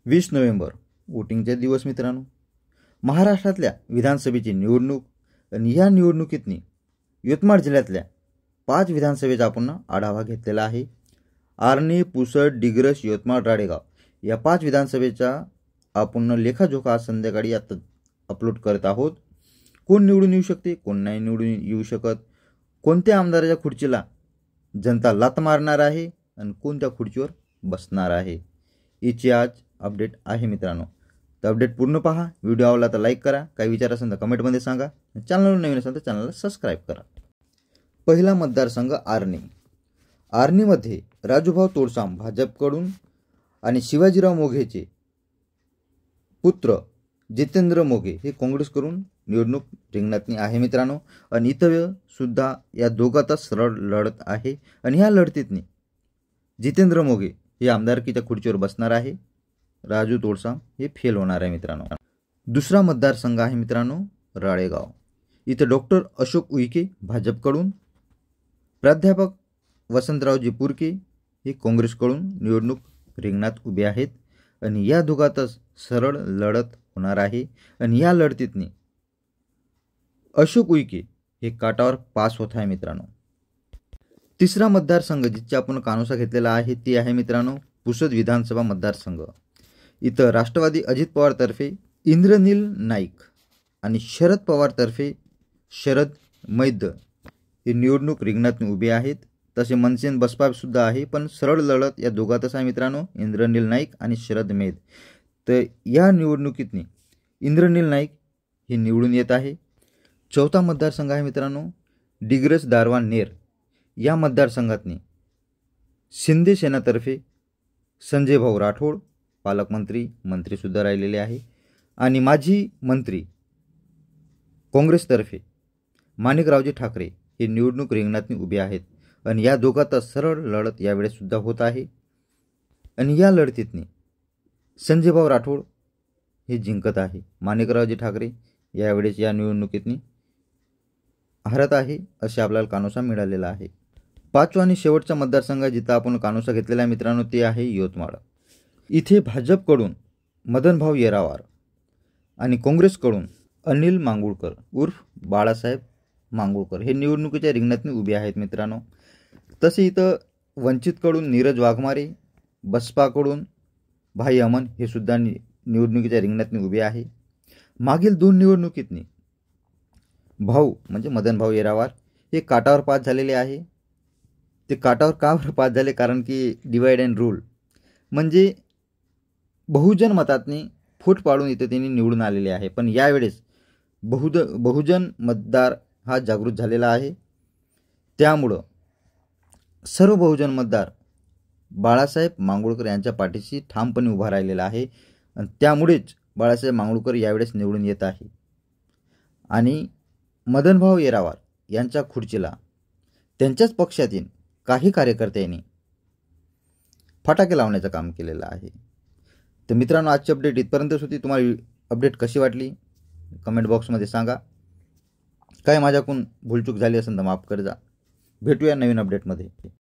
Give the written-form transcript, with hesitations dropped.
20 November वोटिंगचे दिवस मित्रांनो। महाराष्ट्रातल्या विधानसभेची निवडणूक आणि या निवडणुकीतनी यवतमाळ जिल्ह्यातल्या 5 विधानसभेचा आपण आढावा घेतलेला आहे। आर्णी, पुसद, डिग्रस, यवतमाळ, राळेगाव या 5 विधानसभेचा आपण लेखाजोखा संध्याकाळी आता अपलोड करत आहोत। कोण निवडून येऊ शकते, कोण नाही निवडून येऊ शकत, कोणत्या आमदाराच्या खुर्चीला जनता लात मारणार आहे आणि कोणत्या खुर्चीवर बसणार आहे याची आज अपडेट आहे मित्रांनो। तर अपडेट पूर्ण पहा। व्हिडिओ आवडला तर लाईक करा, काही विचार असेल तर कमेंटमध्ये सांगा, चॅनलवर नवीन असेल तर चॅनलला सबस्क्राइब करा। पहिला मतदारसंघ आर्णी। आर्णीमध्ये राजूभाऊ तोडसाम भाजपकडून आणि शिवाजीराव मोघेचे पुत्र जितेंद्र मोघे हे काँग्रेसकडून निवडणूक रिंगणात आहे मित्रांनो। आणि इथं सुद्धा या दोघातच सरळ लढत आहे आणि ह्या लढतीतनी जितेंद्र मोघे हे आमदारकीच्या खुर्चीवर बसणार आहे, राजू तोडसाम हे फेल होणार आहे मित्रांनो। दुसरा मतदारसंघ आहे मित्रांनो राळेगाव। इथं डॉक्टर अशोक उईके भाजपकडून, प्राध्यापक वसंतरावजी पुरके हे काँग्रेसकडून निवडणूक रिंगणात उभे आहेत आणि या दोघातच सरळ लढत होणार आहे आणि या लढतीतनी अशोक उईके हे काटावर पास होत आहे मित्रांनो। तिसरा मतदारसंघ जिथे आपण कानोसा घेतलेला आहे ते आहे मित्रांनो पुसद विधानसभा मतदारसंघ। इथं राष्ट्रवादी अजित पवार तर्फे इंद्रनील नाईक आणि शरद पवार तर्फे शरद मैद हे निवडणूक रिंगणात उभे आहेत। तसे मनसेन बसपा सुद्धा आहे, पण सरळ लढत या दोघातच आहे मित्रांनो, इंद्रनील नाईक आणि शरद मैद। तर या निवडणुकीतनी इंद्रनील नाईक हे निवडून येत आहे। चौथा मतदारसंघ आहे मित्रांनो डिग्रस दारवा नेर। या मतदारसंघातनी शिंदे सेनातर्फे संजय भाऊ राठोड पालकमंत्री मंत्री सुद्धा राहिलेले आहे आणि माजी मंत्री काँग्रेसतर्फे माणिकरावजी ठाकरे हे निवडणूक रिंगणात उभे आहेत आणि या दोघातच सरळ लढत यावेळेस सुद्धा होत आहे आणि या लढतीतनी संजय भाऊ राठोड हे जिंकत आहे। माणिकरावजी ठाकरे यावेळेस या निवडणुकीतनी हरत आहे असे आपल्याला कानोसा मिळालेला आहे। पाचवा आणि शेवटचा मतदारसंघ जिथं आपण कानोसा घेतलेला आहे मित्रांनो ते आहे यवतमाळ। इथे भाजपकडून मदनभाऊ येरावार आणि काँग्रेसकडून अनिल मांगुळकर उर्फ बाळासाहेब मांगुळकर हे निवडणुकीच्या रिंगणात उभे आहेत मित्रांनो। तसे इथं वंचितकडून नीरज वाघमारे, बसपाकडून भाई अमन हे सुद्धा निवडणुकीच्या रिंगणात उभे आहे। मागील 2 निवडणुकीतनी भाऊ म्हणजे मदनभाऊ येरावार हे काटावर पास झालेले आहे। ते काटावर का पास झाले, कारण की डिवाइड अँड रूल म्हणजे बहुजन मतातनी फूट पाडून इथे त्यांनी निवडून आलेले आहे। पण यावेळेस बहुजन मतदार हा जागृत झालेला आहे, त्यामुळं सर्व बहुजन मतदार बाळासाहेब मांगुळकर यांच्या पाठीशी ठामपणे उभा राहिलेला आहे आणि त्यामुळेच बाळासाहेब मांगुळकर यावेळेस निवडून येत आहे आणि मदनभाऊ येरावार यांच्या खुर्चीला त्यांच्याच पक्षातील काही कार्यकर्त्यांनी फटाके लावण्याचं काम केलेलं आहे। तर मित्रांनो आजची अपडेट इथपर्यंतच होती। तुम्हाला अपडेट कशी वाटली कमेंट बॉक्समध्ये सांगा। काय माझ्याकडून भूलचूक झाली असेल तर माफ कर जा। भेटूया नवीन अपडेटमध्ये।